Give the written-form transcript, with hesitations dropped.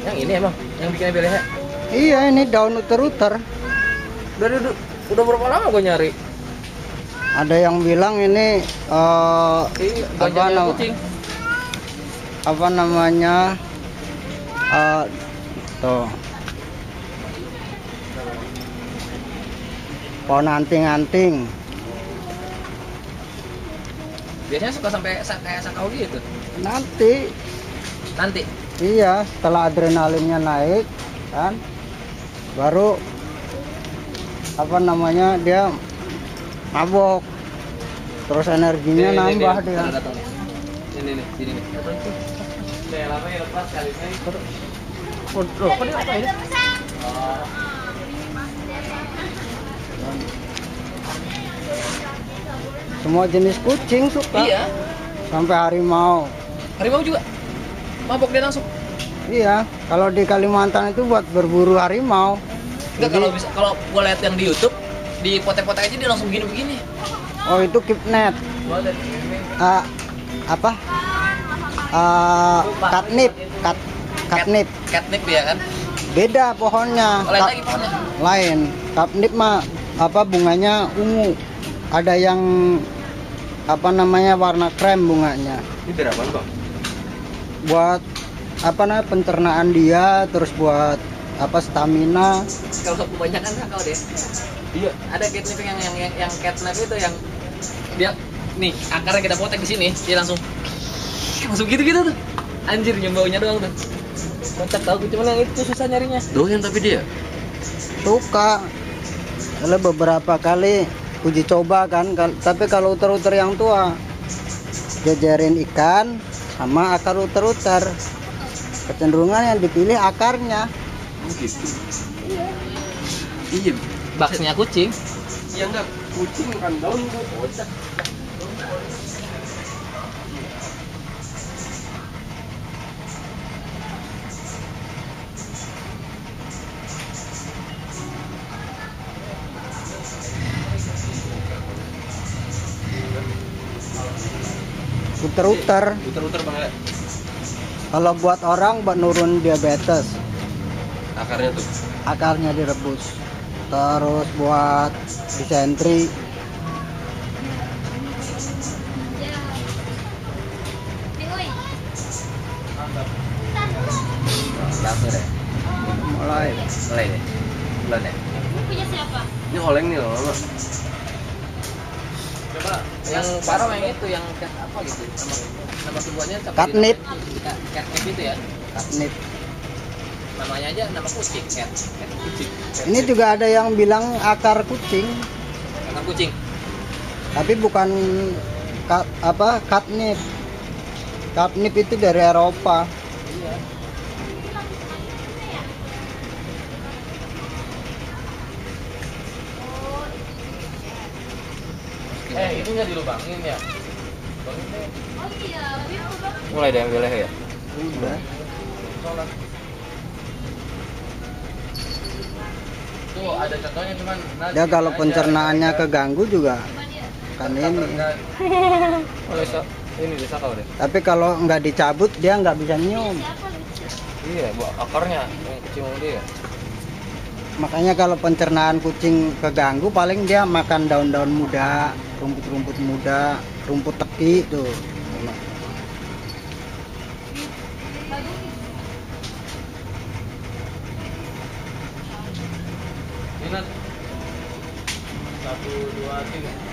Yang ini emang yang bikinnya belehe. Iya, ini daun uter-uter. Udah berapa lama gue nyari? Ada yang bilang ini Kucing. apa namanya? Tuh. Pohon anting-anting. Biasanya suka sampai kayak sakau gitu. Nanti. Iya, setelah adrenalinnya naik kan, baru apa namanya dia mabok, terus energinya nambah dia. Ini nih, sini nih. Saya lama ya lepas kali ini. Kok dia apa ini? Semua jenis kucing suka. Iya. Sampai harimau. Harimau juga mabok dia langsung. Iya, kalau di Kalimantan itu buat berburu harimau. Enggak, kalau gua lihat yang di YouTube, di potek-potek aja dia langsung begini-begini. Oh, itu kipnet. Apa? Catnip. Catnip ya kan? Beda pohonnya. Lain lagi pohonnya. Lain. Catnip mah apa bunganya ungu. Ada yang apa namanya warna krem bunganya. Ini berapa Bang? Buat apa namanya pencernaan dia, terus buat apa stamina. Kalau kebanyakan kakao deh. Iya. Ada catnip yang catnip itu yang dia nih akarnya kita potek di sini, dia langsung gitu tuh. Anjir, nyembaunya doang tuh. Kocak tau, cuman yang itu susah nyarinya. Doyan tapi dia Suka. Kalau beberapa kali uji coba kan, tapi kalau uter-uter yang tua jajarin ikan sama akar uter-uter, kecenderungan yang dipilih akarnya. gitu. Iya, baksnya kucing. Ya enggak, kucing makan daun tuh kocak. Uter-uter. Uter banget. Kalau buat orang buat nurun diabetes, Akarnya tuh. akarnya direbus. Terus buat disentri. Langsung deh. Mulai. Mulai deh. Bulan deh. Ini punya siapa? Ini oleng nih loh. Coba yang parah yang itu yang apa gitu nama sebuahnya Catnip. Catnip itu ya. Catnip. Namanya aja nama kucing, cat kucing. Ini juga ada yang bilang akar kucing, Akar kucing. tapi bukan catnip. Catnip itu dari Eropa. Iya. Ini nggak dilubangin ya? Lubangin deh. Oh iya, Mulai deh ambil leher ya. Udah. Tuh ada contohnya cuman. Ya kalau pencernaannya keganggu juga kan ini. Ini bisa kau deh. Tapi kalau nggak dicabut dia nggak bisa nyium. Iya, akarnya yang kecil dia. Makanya kalau pencernaan kucing keganggu paling dia makan daun-daun muda, rumput-rumput muda, rumput teki tuh. Ingat 1, 2, 3.